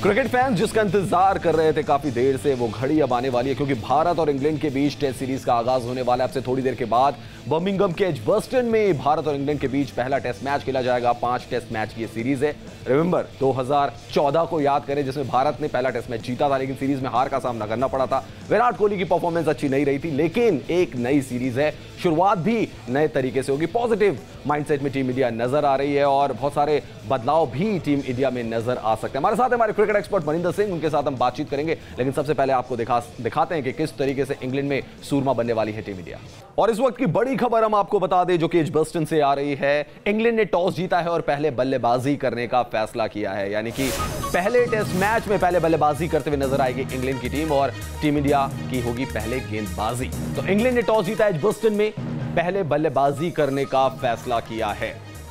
Cricket fans जिसका इंतजार कर रहे थे काफी देर से, वो घड़ी अब आने वाली है क्योंकि भारत और इंग्लैंड के बीच टेस्ट सीरीज का आगाज होने वाला है। अब से थोड़ी देर के बाद बर्मिंघम के एजबस्टन में भारत और इंग्लैंड के बीच पहला टेस्ट मैच खेला जाएगा। 5 टेस्ट मैच की ये सीरीज है। रिमेंबर 2014 को याद करें जिसमें भारत ने पहला टेस्ट मैच जीता था, लेकिन सीरीज में हार का सामना करना पड़ा था। विराट कोहली की परफॉर्मेंस अच्छी नहीं रही थी, लेकिन एक नई सीरीज है, शुरुआत भी नए तरीके से होगी। पॉजिटिव माइंडसेट में टीम इंडिया नजर आ रही है और बहुत सारे बदलाव भी टीम इंडिया में नजर आ सकते हैं। हमारे साथ हमारे क्रिकेट एक्सपर्ट मनिंदर सिंह, उनके साथ हम बातचीत करेंगे, लेकिन सबसे पहले आपको दिखाते हैं कि किस तरीके से इंग्लैंड में सूरमा बनने वाली है टीम इंडिया। और इस वक्त की बड़ी खबर हम आपको बता दें जो कि एजबस्टन से आ रही है। इंग्लैंड ने टॉस जीता है और पहले बल्लेबाजी करने का फैसला किया है, यानी कि पहले टेस्ट मैच में पहले बल्लेबाजी करते हुए नजर आएगी इंग्लैंड की टीम और टीम इंडिया की होगी पहले गेंदबाजी। तो इंग्लैंड ने टॉस जीता है, एजबस्टन में पहले बल्लेबाजी करने का फैसला किया है।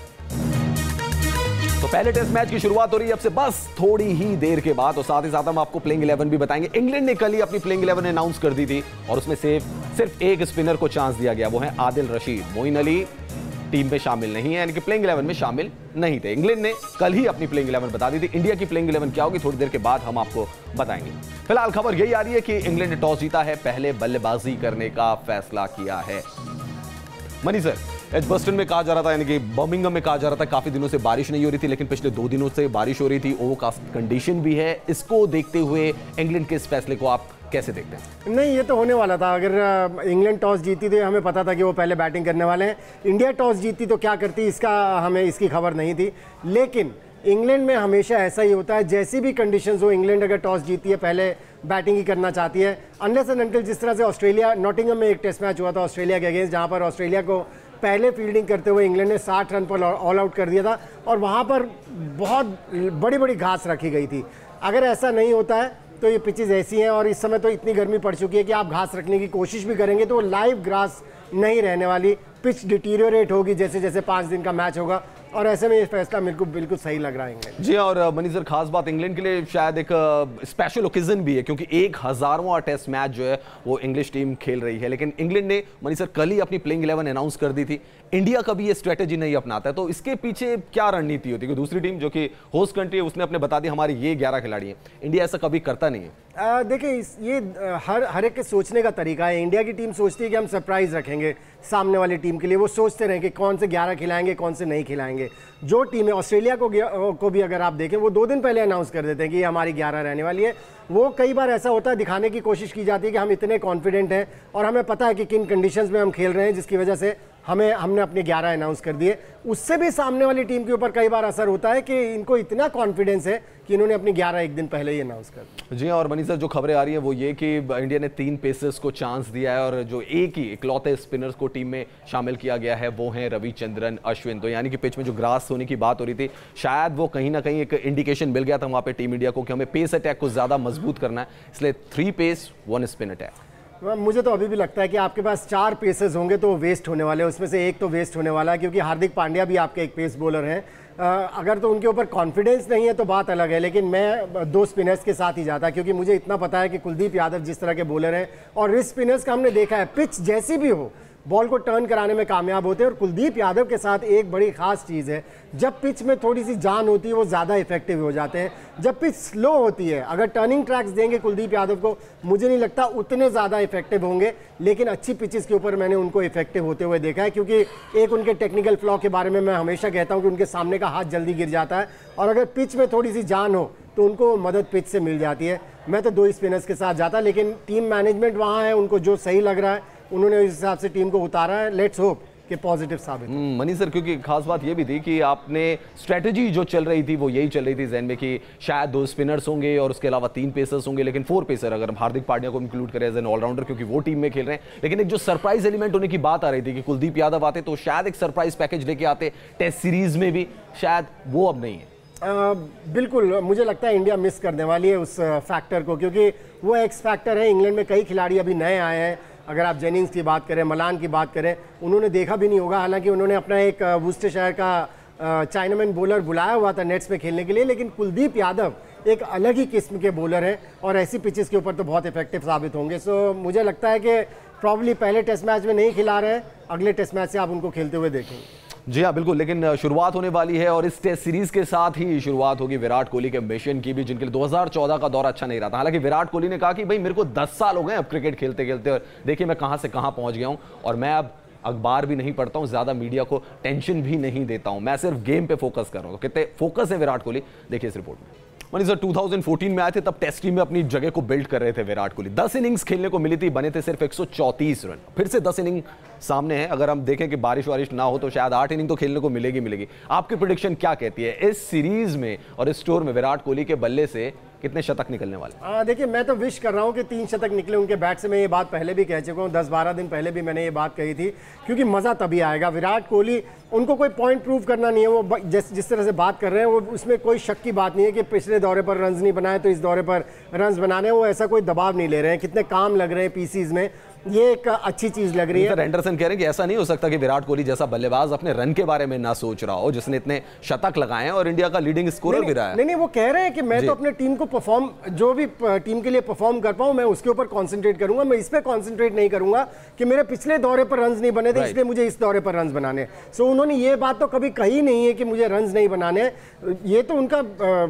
तो पहले टेस्ट मैच की शुरुआत हो रही है अब से बस थोड़ी ही देर के बाद, और साथ ही साथ हम आपको प्लेइंग 11 भी बताएंगे। इंग्लैंड ने कल ही अपनी प्लेइंग 11 अनाउंस कर दी थी और उसमें सिर्फ एक स्पिनर को चांस दिया गया, वो है आदिल रशीद। मोइन अली टीम में शामिल नहीं है, यानी कि प्लेइंग 11 में शामिल नहीं थे। इंग्लैंड ने कल ही अपनी प्लेइंग 11 बता दी थी। इंडिया की प्लेइंग 11 क्या होगी थोड़ी देर के बाद हम आपको बताएंगे। फिलहाल खबर यही आ रही है कि इंग्लैंड ने टॉस जीता है, पहले बल्लेबाजी करने का फैसला किया है। मनी सर, एजबस्टन में कहा जा रहा था, यानी कि बर्मिंघम में कहा जा रहा था काफी दिनों से बारिश नहीं हो रही थी, लेकिन पिछले 2 दिनों से बारिश हो रही थी, ओवरकास्ट कंडीशन भी है। इसको देखते हुए इंग्लैंड के इस फैसले को आप कैसे देखते हैं? नहीं, ये तो होने वाला था। अगर इंग्लैंड टॉस जीती तो हमें पता था कि वो पहले बैटिंग करने वाले हैं। इंडिया टॉस जीती तो क्या करती, हमें इसकी खबर नहीं थी। लेकिन इंग्लैंड में हमेशा ऐसा ही होता है, जैसी भी कंडीशंस हो, इंग्लैंड अगर टॉस जीती है पहले बैटिंग ही करना चाहती है। अनलेस एंड अनटिल, जिस तरह से ऑस्ट्रेलिया, नॉटिंघम में एक टेस्ट मैच हुआ था ऑस्ट्रेलिया के अगेंस्ट, जहां पर ऑस्ट्रेलिया को पहले फील्डिंग करते हुए इंग्लैंड ने 60 रन पर ऑल आउट कर दिया था और वहां पर बहुत बड़ी बड़ी घास रखी गई थी। अगर ऐसा नहीं होता है तो ये पिचेस ऐसी हैं, और इस समय तो इतनी गर्मी पड़ चुकी है कि आप घास रखने की कोशिश भी करेंगे तो लाइव ग्रास नहीं रहने वाली, पिच डिटीरियोरेट होगी जैसे जैसे 5 दिन का मैच होगा। और ऐसे में ये फैसला मेरे को बिल्कुल सही लग रहा है। जी, और मनी सर, खास बात इंग्लैंड के लिए शायद एक स्पेशल ओकेजन भी है क्योंकि 1000वां टेस्ट मैच जो है वो इंग्लिश टीम खेल रही है। लेकिन इंग्लैंड ने मनी सर कल ही अपनी प्लेइंग 11 अनाउंस कर दी थी। इंडिया कभी ये स्ट्रेटेजी नहीं अपनाता है, तो इसके पीछे क्या रणनीति होती है कि दूसरी टीम जो कि होस्ट कंट्री है उसने अपने बता दी हमारे ये 11 खिलाड़ी हैं, इंडिया ऐसा कभी करता नहीं है? देखिए, ये हर एक के सोचने का तरीका है। इंडिया की टीम सोचती है कि हम सरप्राइज रखेंगे सामने वाली टीम के लिए, वो सोचते रहे कि कौन से 11 खिलाएंगे कौन से नहीं खिलाएंगे। जो टीम है ऑस्ट्रेलिया को भी अगर आप देखें, वो 2 दिन पहले अनाउंस कर देते हैं कि ये हमारी 11 रहने वाली है। वो कई बार ऐसा होता है, दिखाने की कोशिश की जाती है कि हम इतने कॉन्फिडेंट हैं और हमें पता है कि किन कंडीशंस में हम खेल रहे हैं, जिसकी वजह से हमने अपने 11 अनाउंस कर दिए। उससे भी सामने वाली टीम के ऊपर कई बार असर होता है कि इनको इतना कॉन्फिडेंस है कि इन्होंने अपनी 11 एक दिन पहले ही अनाउंस कर दी। जी, और मनी सर, जो खबरें आ रही हैं वो ये कि इंडिया ने 3 पेसर्स को चांस दिया है और जो इकलौते स्पिनर्स को टीम में शामिल किया गया है वो हैं रविचंद्रन अश्विन। तो यानी कि पिच में जो ग्रास होने की बात हो रही थी, शायद वो कहीं ना कहीं एक इंडिकेशन मिल गया था वहाँ पे टीम इंडिया को कि हमें पेस अटैक को ज़्यादा मजबूत करना है, इसलिए 3 पेस 1 स्पिन अटैक। मुझे तो अभी भी लगता है कि आपके पास 4 पेसर्स होंगे तो वेस्ट होने वाले हैं, उसमें से एक तो वेस्ट होने वाला है क्योंकि हार्दिक पांड्या भी आपके एक पेस बॉलर हैं। अगर तो उनके ऊपर कॉन्फिडेंस नहीं है तो बात अलग है, लेकिन मैं 2 स्पिनर्स के साथ ही जाता क्योंकि मुझे इतना पता है कि कुलदीप यादव जिस तरह के बॉलर हैं और रिस्ट स्पिनर्स का हमने देखा है, पिच जैसी भी हो बॉल को टर्न कराने में कामयाब होते हैं। और कुलदीप यादव के साथ एक बड़ी खास चीज़ है, जब पिच में थोड़ी सी जान होती है वो ज़्यादा इफेक्टिव हो जाते हैं। जब पिच स्लो होती है, अगर टर्निंग ट्रैक्स देंगे कुलदीप यादव को, मुझे नहीं लगता उतने ज़्यादा इफेक्टिव होंगे, लेकिन अच्छी पिचेस के ऊपर मैंने उनको इफेक्टिव होते हुए देखा है। क्योंकि एक उनके टेक्निकल फ्लॉ के बारे में मैं हमेशा कहता हूँ कि उनके सामने का हाथ जल्दी गिर जाता है, और अगर पिच में थोड़ी सी जान हो तो उनको मदद पिच से मिल जाती है। मैं तो 2 स्पिनर्स के साथ जाता, लेकिन टीम मैनेजमेंट वहाँ है, उनको जो सही लग रहा है उन्होंने उस हिसाब से टीम को उतारा है। लेट्स होप कि पॉजिटिव साबित हो। मनी सर, क्योंकि खास बात ये भी थी कि आपने स्ट्रेटजी जो चल रही थी वो यही चल रही थी जहन में कि शायद 2 स्पिनर्स होंगे और उसके अलावा 3 पेसर्स होंगे, लेकिन 4 पेसर अगर हम हार्दिक पांड्या को इंक्लूड करें एज एन ऑलराउंडर क्योंकि वो टीम में खेल रहे हैं। लेकिन एक जो सरप्राइज एलिमेंट होने की बात आ रही थी कि कुलदीप यादव आते तो शायद एक सरप्राइज पैकेज लेके आते टेस्ट सीरीज में भी, शायद वो अब नहीं है। बिल्कुल, मुझे लगता है इंडिया मिस करने वाली है उस फैक्टर को, क्योंकि वो एक्स फैक्टर है। इंग्लैंड में कई खिलाड़ी अभी नए आए हैं, अगर आप जेनिंग्स की बात करें, मलान की बात करें, उन्होंने देखा भी नहीं होगा। हालांकि उन्होंने अपना एक वुस्टेरशायर का चाइनामैन बॉलर बुलाया हुआ था नेट्स में खेलने के लिए, लेकिन कुलदीप यादव एक अलग ही किस्म के बॉलर हैं और ऐसी पिचेस के ऊपर तो बहुत इफेक्टिव साबित होंगे। सो मुझे लगता है कि प्रॉब्ली पहले टेस्ट मैच में नहीं खिला रहे हैं, अगले टेस्ट मैच से आप उनको खेलते हुए देखेंगे। जी हाँ बिल्कुल, लेकिन शुरुआत होने वाली है और इस टेस्ट सीरीज के साथ ही शुरुआत होगी विराट कोहली के मिशन की भी, जिनके लिए 2014 का दौर अच्छा नहीं रहा था। हालांकि विराट कोहली ने कहा कि भाई मेरे को 10 साल हो गए अब क्रिकेट खेलते खेलते, और देखिए मैं कहां से कहां पहुंच गया हूं, और मैं अब अखबार भी नहीं पढ़ता हूं, ज्यादा मीडिया को टेंशन भी नहीं देता हूं, मैं सिर्फ गेम पे फोकस कर रहा हूं। तो कितने फोकस है विराट कोहली, देखिए इस रिपोर्ट में। मनी सर 2014 में आए थे, तब टेस्ट टीम में अपनी जगह को बिल्ड कर रहे थे विराट कोहली। 10 इनिंग्स खेलने को मिली थी, बने थे सिर्फ 134 रन। फिर से 10 इनिंग सामने है, अगर हम देखें कि बारिश वारिश ना हो तो शायद 8 इनिंग तो खेलने को मिलेगी। आपकी प्रेडिक्शन क्या कहती है इस सीरीज में और इस स्टोर में विराट कोहली के बल्ले से कितने शतक निकलने वाले? देखिए मैं तो विश कर रहा हूं कि 3 शतक निकले उनके बैट से। मैं ये बात पहले भी कह चुका हूं, 10-12 दिन पहले भी मैंने ये बात कही थी, क्योंकि मज़ा तभी आएगा। विराट कोहली, उनको कोई पॉइंट प्रूव करना नहीं है, वो जिस तरह से बात कर रहे हैं वो उसमें कोई शक की बात नहीं है कि पिछले दौरे पर रन्स नहीं बनाए तो इस दौरे पर रन्स बनाने, वो ऐसा कोई दबाव नहीं ले रहे हैं। कितने काम लग रहे हैं पीसीज में, ये एक अच्छी चीज लग रही है। एंडरसन कह रहे हैं कि ऐसा नहीं हो सकता कि विराट कोहली जैसा बल्लेबाज अपने रन के बारे में ना सोच रहा हो, जिसने इतने शतक लगाए हैं और इंडिया का लीडिंग स्कोरर भी रहा है। नहीं, वो कह रहे हैं कि मैं तो अपने टीम को परफॉर्म, जो भी टीम के लिए परफॉर्म कर पाऊं मैं उसके ऊपर कंसंट्रेट करूंगा, मैं इस पे कंसंट्रेट नहीं करूंगा कि मेरे पिछले दौरे पर रन्स नहीं बने थे इसलिए मुझे इस दौरे पर रन्स बनाने। सो उन्होंने ये बात तो कभी कही नहीं है कि मुझे रन्स नहीं बनाने, ये तो उनका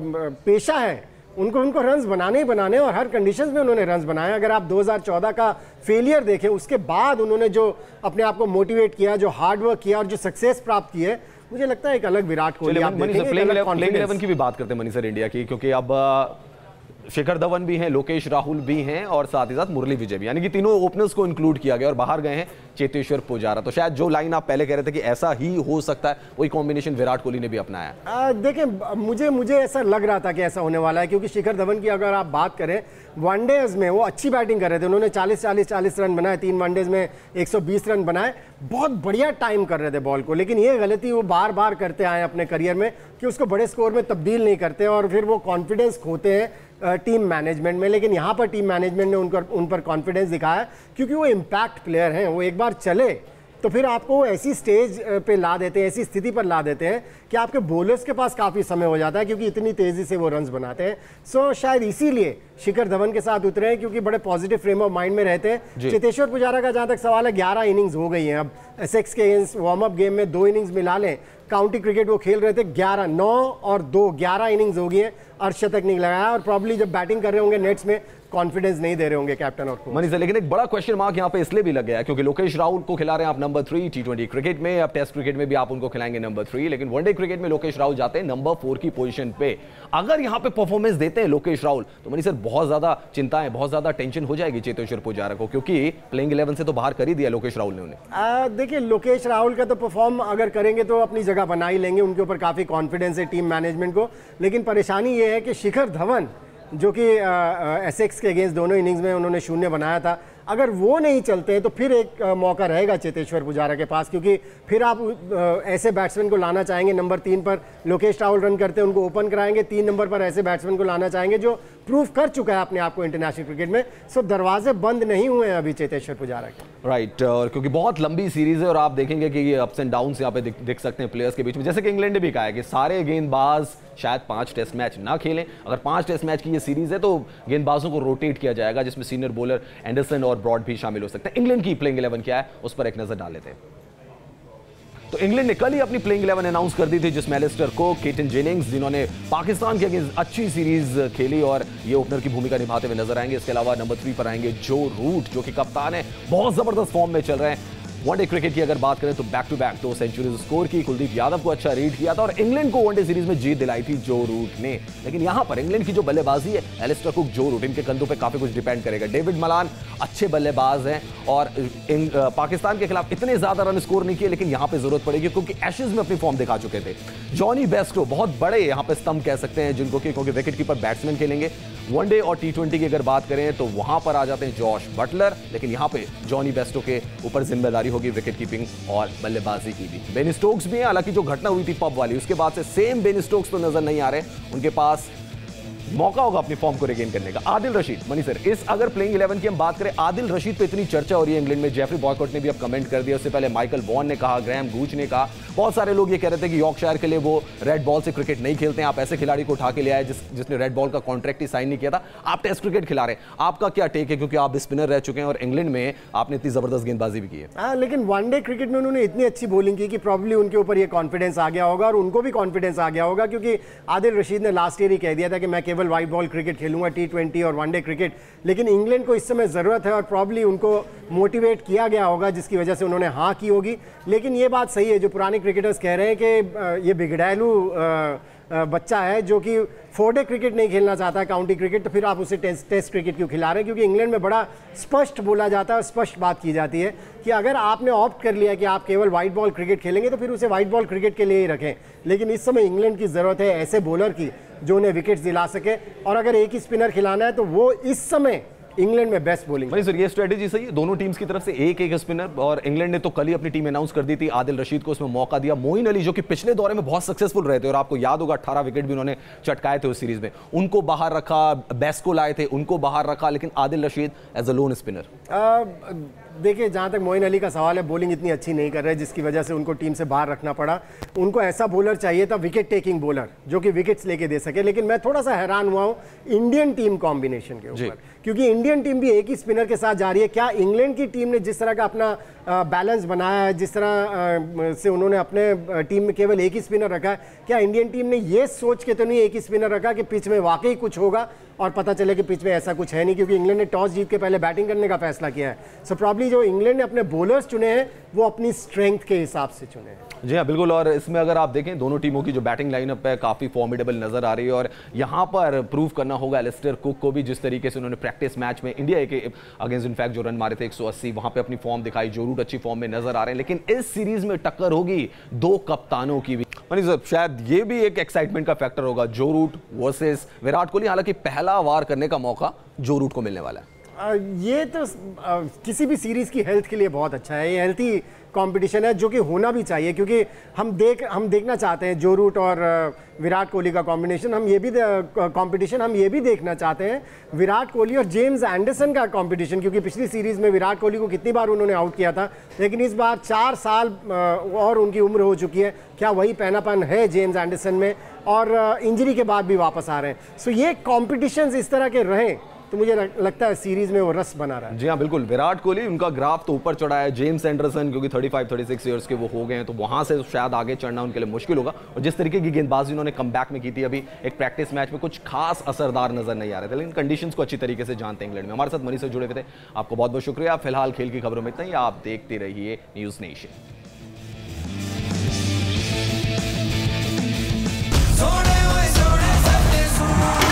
पेशा है, उनको रन्स बनाने ही बनाने, और हर कंडीशंस में उन्होंने रन्स बनाए। अगर आप 2014 का फेलियर देखें, उसके बाद उन्होंने जो अपने आप को मोटिवेट किया, जो हार्ड वर्क किया और जो सक्सेस प्राप्त की है, मुझे लगता है एक अलग विराट कोहली। प्लेइंग 11 की भी बात करते हैं मनी सर इंडिया की, क्योंकि अब शिखर धवन भी हैं, लोकेश राहुल भी हैं और साथ ही साथ मुरली विजय भी, यानी कि तीनों ओपनर्स को इंक्लूड किया गया और बाहर गए हैं चेतेश्वर पुजारा। तो शायद जो लाइन आप पहले कह रहे थे कि ऐसा ही हो सकता है, वही कॉम्बिनेशन विराट कोहली ने भी अपनाया। देखिए मुझे ऐसा लग रहा था कि ऐसा होने वाला है, क्योंकि शिखर धवन की अगर आप बात करें, वनडेज में वो अच्छी बैटिंग कर रहे थे, उन्होंने 40 रन बनाए, 3 वनडेज में 120 रन बनाए, बहुत बढ़िया टाइम कर रहे थे बॉल को। लेकिन ये गलती वो बार बार करते आए अपने करियर में कि उसको बड़े स्कोर में तब्दील नहीं करते और फिर वो कॉन्फिडेंस खोते हैं टीम मैनेजमेंट में। लेकिन यहाँ पर टीम मैनेजमेंट ने उन पर कॉन्फिडेंस दिखाया, क्योंकि वो इम्पैक्ट प्लेयर हैं, वो एक बार चले तो फिर आपको ऐसी स्टेज पे ला देते हैं, ऐसी स्थिति पर ला देते हैं कि आपके बॉलर्स के पास काफ़ी समय हो जाता है, क्योंकि इतनी तेज़ी से वो रन्स बनाते हैं। सो शायद इसीलिए शिखर धवन के साथ उतरे हैं, क्योंकि बड़े पॉजिटिव फ्रेम ऑफ माइंड में रहते हैं। चेतेश्वर पुजारा का जहाँ तक सवाल है, 11 इनिंग्स हो गई हैं अब एसेक्स के अगेंस्ट। वार्म अप गेम में 2 इनिंग्स मिला लें, काउंटी क्रिकेट वो खेल रहे थे, 9 और 2 11 इनिंग्स हो गई है, अर्धशतक नहीं लगाया, और प्रॉब्ली जब बैटिंग कर रहे होंगे नेट्स में कॉन्फिडेंस नहीं दे रहे होंगे कैप्टन और कोच। मनी सर, लेकिन एक बड़ा क्वेश्चन मार्क यहाँ पे इसलिए भी लग गया है क्योंकि लोकेश राहुल को खिला रहे हैं आप नंबर 3 T20 क्रिकेट में, अब टेस्ट क्रिकेट में भी आप उनको खिलाएंगे नंबर 3, लेकिन वनडे क्रिकेट में लोकेश राहुल जाते हैं नंबर 4 की पोजीशन पे। अगर यहाँ पे परफॉर्मेंस देते हैं लोकेश राहुल, तो मनी सर बहुत ज्यादा चिंताएं, बहुत ज्यादा टेंशन हो जाएगी चेतेश्वर पुजारा को, क्योंकि प्लेइंग 11 से तो बाहर कर ही दिया लोकेश राहुल ने उन्हें। देखिए लोकेश राहुल का तो परफॉर्म अगर करेंगे तो अपनी जगह बना ही लेंगे, उनके ऊपर काफी कॉन्फिडेंस है टीम मैनेजमेंट को। लेकिन परेशानी ये है कि शिखर धवन, जो कि एसेक्स के अगेंस्ट दोनों इनिंग्स में उन्होंने 0 बनाया था, अगर वो नहीं चलते तो फिर एक मौका रहेगा चेतेश्वर पुजारा के पास, क्योंकि फिर आप ऐसे बैट्समैन को लाना चाहेंगे नंबर 3 पर। लोकेश राहुल रन करते हैं, उनको ओपन कराएंगे, 3 नंबर पर ऐसे बैट्समैन को लाना चाहेंगे जो प्रूव कर चुका है अपने आप को इंटरनेशनल क्रिकेट में। सो दरवाजे बंद नहीं हुए हैं अभी चेतेश्वर पुजारा के। राइट, और क्योंकि बहुत लंबी सीरीज है और आप देखेंगे कि ये अप्स एंड डाउन्स यहाँ पे दिख सकते हैं प्लेयर्स के बीच में। जैसे कि इंग्लैंड ने भी कहा है कि सारे गेंदबाज शायद 5 टेस्ट मैच ना खेलें। अगर 5 टेस्ट मैच की ये सीरीज है तो गेंदबाजों को रोटेट किया जाएगा, जिसमें सीनियर बॉलर एंडरसन और ब्रॉड भी शामिल हो सकते हैं। इंग्लैंड की प्लेइंग 11 क्या है उस पर एक नजर डाल लेते हैं। तो इंग्लैंड ने कल ही अपनी प्लेइंग 11 अनाउंस कर दी थी, जिसमें एलिस्टर कुक, केटन जेनिंग्स, जिन्होंने पाकिस्तान के अगेंस्ट अच्छी सीरीज खेली और ये ओपनर की भूमिका निभाते हुए नजर आएंगे। इसके अलावा नंबर 3 पर आएंगे जो रूट, जो कि कप्तान है, बहुत जबरदस्त फॉर्म में चल रहे हैं। वनडे क्रिकेट की अगर बात करें तो back to back 2 centuries score की, कुलदीप यादव को अच्छा रीड किया था और इंग्लैंड को वनडे सीरीज में जीत दिलाई थी जो रूट ने। लेकिन यहां पर इंग्लैंड की जो बल्लेबाजी है, एलिस्टर कुक, जो रूट, इनके कंधों पे काफी कुछ डिपेंड करेगा। डेविड मलान अच्छे बल्लेबाज हैं और पाकिस्तान के खिलाफ इतने ज्यादा रन स्कोर नहीं किए, लेकिन यहां पे जरूरत पड़ेगी क्योंकि एशेज में अपनी फॉर्म दिखा चुके थे। जॉनी बेस्टो बहुत बड़े यहां पे स्तंभ कह सकते हैं जिनको, क्योंकि विकेट कीपर बैट्समैन खेलेंगे। वनडे और T20 की अगर बात करें तो वहां पर आ जाते हैं जॉश बटलर, लेकिन यहां पे जॉनी बेस्टो के ऊपर जिम्मेदारी होगी विकेट कीपिंग और बल्लेबाजी की भी। बेन स्टोक्स भी हैं, हालांकि जो घटना हुई थी पब वाली, उसके बाद से सेम बेन स्टोक्स तो नजर नहीं आ रहे। उनके पास मौका होगा अपनी फॉर्म को रिगेन करने का। आदिल रशीद, मनी सर, इस अगर प्लेइंग 11 की हम बात करें, आदिल रशीद पे इतनी चर्चा हो रही है इंग्लैंड में, जेफरी बॉयकॉट ने भी अब कमेंट कर दिया, उससे पहले माइकल वॉन ने कहा, ग्रैहम गूच ने कहा, बहुत सारे लोग ये कह रहे थे कि यॉर्कशायर के लिए वो रेड बॉल से क्रिकेट नहीं खेलते हैं, आप ऐसे खिलाड़ी को उठा के ले आए जिसने रेड बॉल का कॉन्ट्रैक्ट ही साइन नहीं किया था, आप टेस्ट क्रिकेट खिला रहे हैं। आपका क्या टेक है, क्योंकि आप स्पिनर रह चुके हैं और इंग्लैंड में आपने इतनी जबरदस्त गेंदबाजी भी की है। लेकिन वनडे क्रिकेट में उन्होंने इतनी अच्छी बॉलिंग की कि प्रॉब्ली उनके ऊपर ये कॉन्फिडेंस आ गया होगा और उनको भी कॉन्फिडेंस आ गया होगा, क्योंकि आदिल रशीद ने लास्ट ईयर ही कह दिया था कि मैं केवल वाइट बॉल क्रिकेट खेलूंगा, T20 और वनडे क्रिकेट। लेकिन इंग्लैंड को इस समय ज़रूरत है और प्रॉब्ली उनको मोटिवेट किया गया होगा, जिसकी वजह से उन्होंने हाँ की होगी। लेकिन ये बात सही है जो पुराने क्रिकेटर्स कह रहे हैं कि ये बिगड़ैलू बच्चा है जो कि 4-डे क्रिकेट नहीं खेलना चाहता है, काउंटी क्रिकेट, तो फिर आप उसे टेस्ट क्रिकेट क्यों खिला रहे हैं? क्योंकि इंग्लैंड में बड़ा स्पष्ट बोला जाता है, स्पष्ट बात की जाती है कि अगर आपने ऑप्ट कर लिया कि आप केवल वाइट बॉल क्रिकेट खेलेंगे तो फिर उसे वाइट बॉल क्रिकेट के लिए ही रखें। लेकिन इस समय इंग्लैंड की ज़रूरत है ऐसे बॉलर की जो उन्हें विकेट्स दिला सके, और अगर एक ही स्पिनर खिलाना है तो वो इस समय इंग्लैंड में बेस्ट बॉलिंग। सर ये स्ट्रेटेजी सही है दोनों टीम्स की तरफ से, एक स्पिनर, और इंग्लैंड ने तो कल ही अपनी टीम अनाउंस कर दी थी, आदिल रशीद को उसमें मौका दिया। मोइन अली जो कि पिछले दौरे में बहुत सक्सेसफुल रहे थे और आपको याद होगा 18 विकेट भी उन्होंने चटकाए थे उस सीरीज में, उनको बाहर रखा, बेस्ट को लाए थे, उनको बाहर रखा, लेकिन Adil Rashid as a lone spinner. देखिए, जहाँ तक मोइन अली का सवाल है, बॉलिंग इतनी अच्छी नहीं कर रहे जिसकी वजह से उनको टीम से बाहर रखना पड़ा। उनको ऐसा बॉलर चाहिए था, विकेट टेकिंग बॉलर जो कि विकेट्स लेके दे सके। लेकिन मैं थोड़ा सा हैरान हुआ हूँ इंडियन टीम कॉम्बिनेशन के ऊपर, क्योंकि इंडियन टीम भी एक ही स्पिनर के साथ जा रही है। क्या इंग्लैंड की टीम ने जिस तरह का अपना बैलेंस बनाया है, जिस तरह से उन्होंने अपने टीम में केवल एक ही स्पिनर रखा है, क्या इंडियन टीम ने ये सोच के तो नहीं एक ही स्पिनर रखा कि पिच में वाकई कुछ होगा और पता चले कि पिच में ऐसा कुछ है नहीं? क्योंकि इंग्लैंड ने टॉस जीत के पहले बैटिंग करने का फैसला किया है। सो प्रॉब्ली जो इंग्लैंड ने अपने बॉलर्स चुने हैं वो अपनी स्ट्रेंथ के हिसाब से चुने हैं। जी हाँ, बिल्कुल। और इसमें अगर आप देखें दोनों टीमों की जो बैटिंग लाइनअप है काफी फॉर्मिडेबल नजर आ रही है, और यहाँ पर प्रूव करना होगा एलिस्टर कुक को भी, जिस तरीके से उन्होंने प्रैक्टिस मैच में इंडिया के अगेंस्ट इनफैक्ट जो रन मारे थे 180, वहां पे अपनी फॉर्म दिखाई। जो रूट अच्छी फॉर्म में नजर आ रहे हैं, लेकिन इस सीरीज में टक्कर होगी दो कप्तानों की भी। शायद ये भी एक एक्साइटमेंट का फैक्टर होगा, जो रूट वर्सेस विराट कोहली। हालांकि पहला वार करने का मौका जो रूट को मिलने वाला है। ये तो किसी भी सीरीज की हेल्थ के लिए बहुत अच्छा है। ये हेल्थी कंपटीशन है जो कि होना भी चाहिए, क्योंकि हम देखना चाहते हैं जो रूट और विराट कोहली का कॉम्बिनेशन। हम ये भी देखना चाहते हैं विराट कोहली और जेम्स एंडरसन का कंपटीशन, क्योंकि पिछली सीरीज में विराट कोहली को कितनी बार उन्होंने आउट किया था, लेकिन इस बार 4 साल और उनकी उम्र हो चुकी है। क्या वही पहनापन है जेम्स एंडरसन में? और इंजरी के बाद भी वापस आ रहे हैं। सो ये कॉम्पिटिशन्स इस तरह के रहें तो मुझे लगता है सीरीज में वो रस बना रहा है। जी हाँ, बिल्कुल। विराट कोहली उनका ग्राफ तो ऊपर चढ़ा है, जेम्स एंडरसन क्योंकि 35-36 ईयर्स के वो हो गए हैं, तो वहां से शायद आगे चढ़ना उनके लिए मुश्किल होगा। और जिस तरीके की गेंदबाजी उन्होंने कमबैक में की थी अभी एक प्रैक्टिस मैच में, कुछ खास असरदार नजर नहीं आ रहे थे, लेकिन कंडीशंस को अच्छी तरीके से जानते हैं इंग्लैंड में। हमारे साथ मनी से जुड़े हुए थे, आपको बहुत बहुत शुक्रिया। फिलहाल खेल की खबरों में इतना ही, आप देखते रहिए न्यूज नेशन।